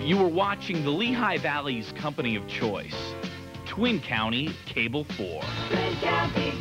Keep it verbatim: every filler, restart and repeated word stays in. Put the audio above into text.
You were watching the Lehigh Valley's company of choice, Twin County Cable four. Twin County